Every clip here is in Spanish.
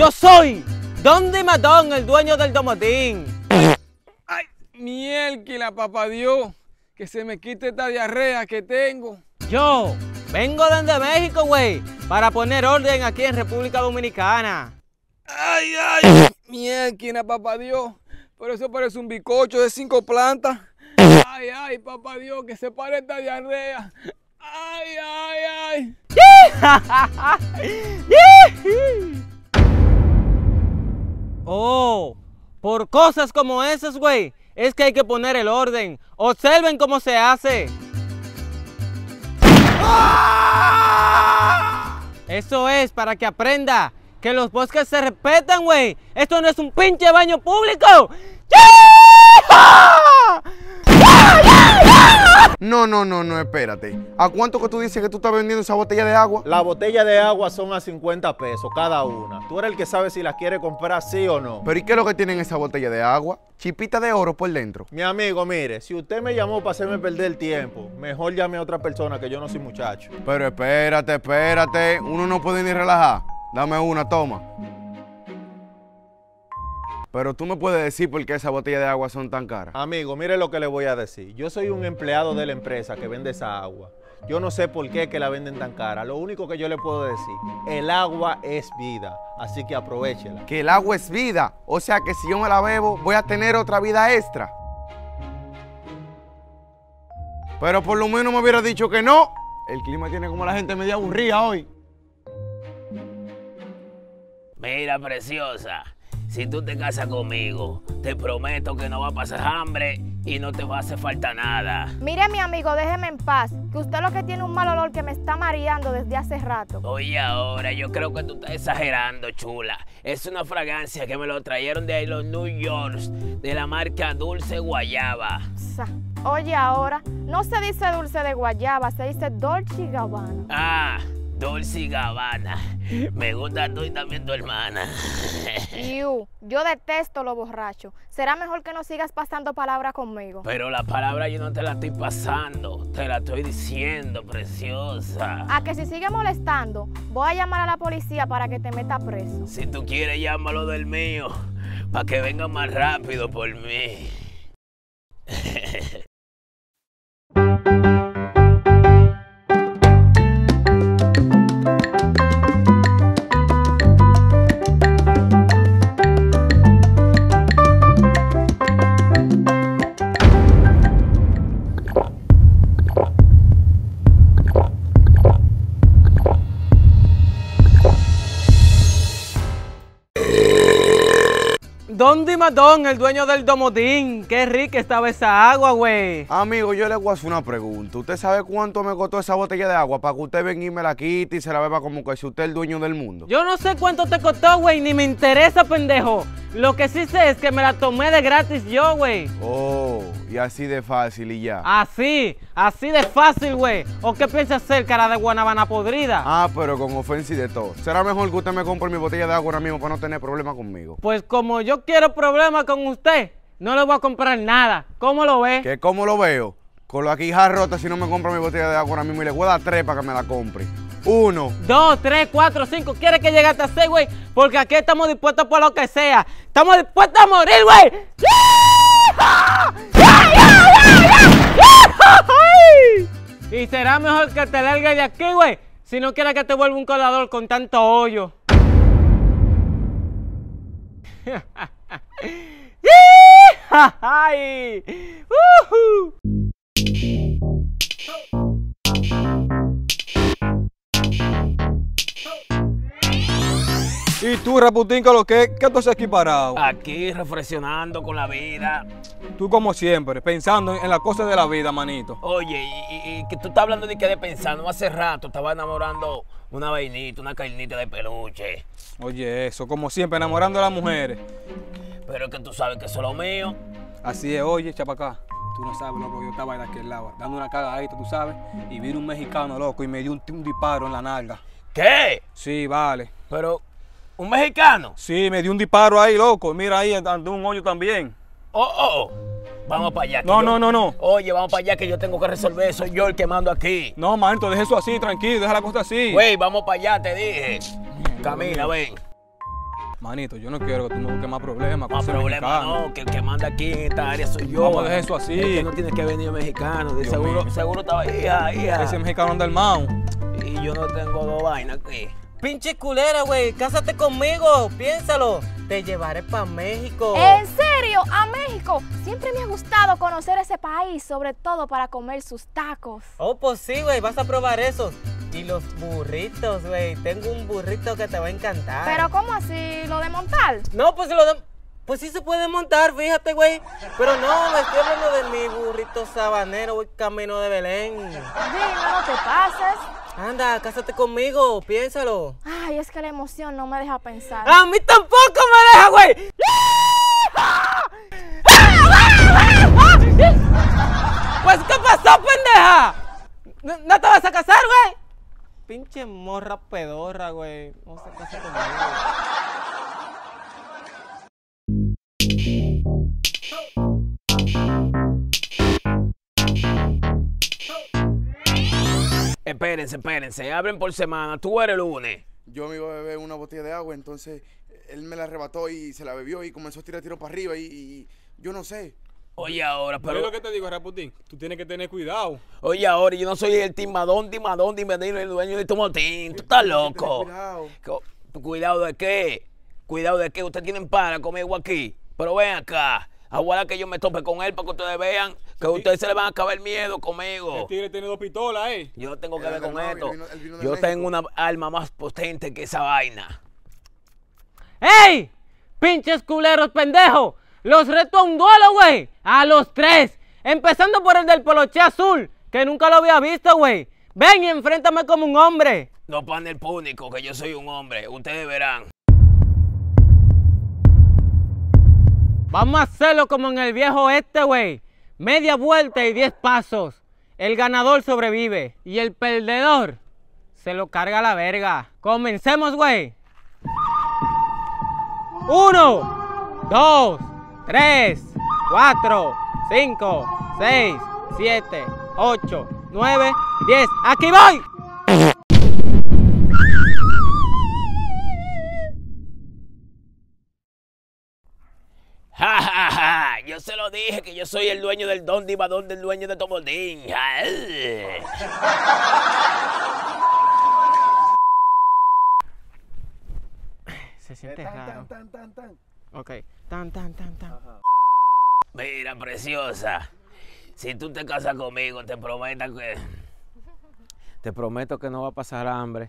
Yo soy Don Dimadón, el dueño del domotín. Ay, miérquila, papá Dios, que se me quite esta diarrea que tengo. Yo vengo desde México, güey, para poner orden aquí en República Dominicana. Ay, ay, miérquila, papá Dios, pero eso parece un bizcocho de 5 plantas. Ay, ay, papá Dios, que se pare esta diarrea. Ay, ay, ay. Oh, por cosas como esas, güey, es que hay que poner el orden. Observen cómo se hace. Eso es para que aprenda que los bosques se respetan, güey. Esto no es un pinche baño público. No, espérate. ¿A cuánto que tú dices que tú estás vendiendo esa botella de agua? La botella de agua son a 50 pesos cada una. Tú eres el que sabe si la quiere comprar sí o no. ¿Pero y qué es lo que tiene en esa botella de agua? Chipita de oro por dentro. Mi amigo, mire, si usted me llamó para hacerme perder el tiempo, mejor llame a otra persona, que yo no soy muchacho. Pero espérate. Uno no puede ni relajar. Dame una, toma. Pero tú me puedes decir por qué esas botellas de agua son tan caras. Amigo, mire lo que le voy a decir. Yo soy un empleado de la empresa que vende esa agua. Yo no sé por qué que la venden tan cara. Lo único que yo le puedo decir, el agua es vida, así que aprovéchela. Que el agua es vida. O sea que si yo me la bebo, voy a tener otra vida extra. Pero por lo menos me hubiera dicho que no. El clima tiene como la gente media aburrida hoy. Mira, preciosa, si tú te casas conmigo, te prometo que no va a pasar hambre y no te va a hacer falta nada. Mire, mi amigo, déjeme en paz, que usted lo que tiene un mal olor que me está mareando desde hace rato. Oye, ahora, yo creo que tú estás exagerando, chula. Es una fragancia que me lo trajeron de ahí los New York, de la marca Dulce Guayaba. Oye, ahora, no se dice dulce de guayaba, se dice Dolce & Gabbana. Ah, Dolce & Gabbana. Me gusta tú y también tu hermana. Yo detesto los borrachos. Será mejor que no sigas pasando palabras conmigo. Pero la palabra yo no te la estoy pasando, te la estoy diciendo, preciosa. A que si sigue molestando, voy a llamar a la policía para que te meta preso. Si tú quieres, llámalo del mío, para que venga más rápido por mí. Don Dimadón, el dueño del domotín. Qué rica estaba esa agua, güey. Amigo, yo le voy a hacer una pregunta. ¿Usted sabe cuánto me costó esa botella de agua para que usted venga y me la quite y se la beba como que si usted es el dueño del mundo? Yo no sé cuánto te costó, güey, ni me interesa, pendejo. Lo que sí sé es que me la tomé de gratis yo, güey. Oh, y así de fácil y ya. Así de fácil, güey. ¿O qué piensa hacer, cara de guanabana podrida? Ah, pero con ofensa y de todo. ¿Será mejor que usted me compre mi botella de agua ahora mismo para no tener problemas conmigo? Pues como yo quiero problemas con usted, no le voy a comprar nada. ¿Cómo lo ve? ¿Que cómo lo veo? Con la quija rota si no me compra mi botella de agua ahora mismo y le voy a dar 3 para que me la compre. 1, 2, 3, 4, 5. ¿Quieres que llegue hasta 6, güey? Porque aquí estamos dispuestos por lo que sea. Estamos dispuestos a morir, güey. Y será mejor que te largues de aquí, güey, si no quieres que te vuelva un colador con tanto hoyo. ¿Y tú, Raputín, qué tú haces aquí parado? Aquí reflexionando con la vida. Tú como siempre, pensando en las cosas de la vida, manito. Oye, y que tú estás hablando de que de pensar, no hace rato estaba enamorando una vainita, una carnita de peluche. Oye, eso, como siempre, enamorando a las mujeres. Pero es que tú sabes que eso es lo mío. Así es, oye, echa para acá. Tú no sabes, loco, yo estaba de aquel lado, dando una cagadita, tú sabes, y vino un mexicano, loco, y me dio un disparo en la nalga. ¿Qué? Sí, vale. Pero, ¿un mexicano? Sí, me dio un disparo ahí, loco. Mira ahí, ando un hoyo también. Oh. Vamos para allá. No. Oye, vamos para allá que yo tengo que resolver eso. Soy yo el que mando aquí. No, manito, deja eso así, tranquilo, deja la cosa así. Güey, vamos para allá, te dije. Camina, ven. Manito, yo no quiero que tú me busques más problemas. con Más ese problema mexicano. no, que el que manda aquí en esta área soy yo. Vamos a dejar eso así. Es que no tiene que venir mexicano, de Dios seguro, mío. seguro estaba ahí. Ese mexicano anda armado. Y yo no tengo dos vainas aquí. Pinche culera, güey. Cásate conmigo. Piénsalo. Te llevaré para México. ¿En serio? ¿A México? Siempre me ha gustado conocer ese país, sobre todo para comer sus tacos. Oh, pues sí, güey. Vas a probar esos. Y los burritos, güey. Tengo un burrito que te va a encantar. Pero ¿cómo así? ¿Lo de montar? No, pues pues sí se puede montar, fíjate, güey. Pero no, me estoy hablando de mi burrito sabanero, güey, camino de Belén. Dime, no te pases. Anda, cásate conmigo, piénsalo. Ay, es que la emoción no me deja pensar. ¡A mí tampoco me deja, güey! Pues, ¿qué pasó, pendeja? ¿No te vas a casar, güey? Pinche morra pedorra, güey. No se casa conmigo. Espérense, abren por semana, tú eres el lunes. Yo me iba a beber una botella de agua, entonces él me la arrebató y se la bebió y comenzó a tirar tiro para arriba y yo no sé. Oye ahora, Pero pero... lo que te digo, Raputín, tú tienes que tener cuidado. Oye ahora, yo no soy el timadón, el dueño de tu motín. Tú estás loco. Cuidado. ¿Cuidado de qué? ¿Cuidado de qué? Ustedes tienen para conmigo aquí. Pero ven acá. Aguarda que yo me tope con él para que ustedes vean que a ustedes se les van a acabar el miedo conmigo. El tigre tiene 2 pistolas, Yo no tengo que Él ver con anda esto. armado, él vino de Yo México. tengo una arma más potente que esa vaina. ¡Ey! ¡Pinches culeros pendejos! Los reto a un duelo, güey. A los 3. Empezando por el del poloche azul, que nunca lo había visto, güey. Ven y enfréntame como un hombre. No pan el púnico, que yo soy un hombre. Ustedes verán. Vamos a hacerlo como en el viejo este, güey. Media vuelta y 10 pasos. El ganador sobrevive y el perdedor se lo carga a la verga. Comencemos, güey. 1, 2, 3, 4, 5, 6, 7, 8, 9, 10. ¡Aquí voy! ¡Ja, ja, ja! Yo se lo dije que yo soy el dueño del don divadón del dueño de Tomodín. Se siente raro. Ok. Tan. Mira, preciosa. Si tú te casas conmigo, te prometo que no va a pasar hambre.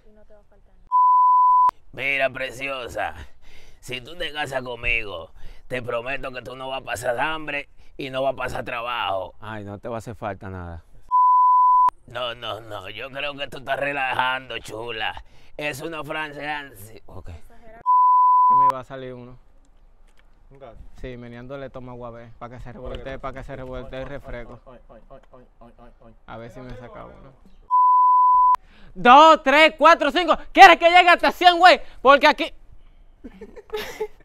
Mira, preciosa. Si tú te casas conmigo, te prometo que tú no vas a pasar hambre y no vas a pasar trabajo. Ay, no te va a hacer falta nada. No. Yo creo que tú estás relajando, chula. Es una francesa. Ok. Que me va a salir uno. Sí, meneándole toma agua, para que se revuelte el refresco. A ver si me saca uno. 2, 3, 4, 5. ¿Quieres que llegue hasta 100, güey? Porque aquí...